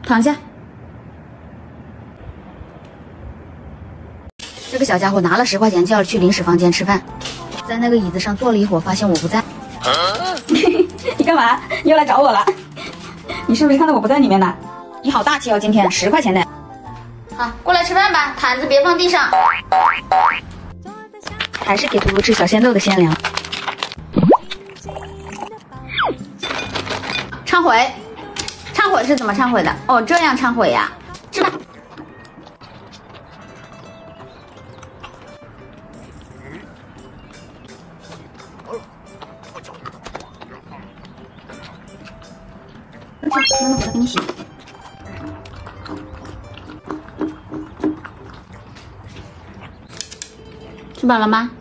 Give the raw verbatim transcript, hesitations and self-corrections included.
躺下。这个小家伙拿了十块钱就要去零食房间吃饭，在那个椅子上坐了一会儿，发现我不在。你干嘛？你又来找我了？你是不是看到我不在里面呢？你好大气哦，今天十块钱的。好，过来吃饭吧，毯子别放地上。还是给图图吃小鲜肉的鲜粮。忏悔，忏悔是怎么忏悔的？哦，这样忏悔呀？吃吧。妈妈回来给你洗。吃饱了吗？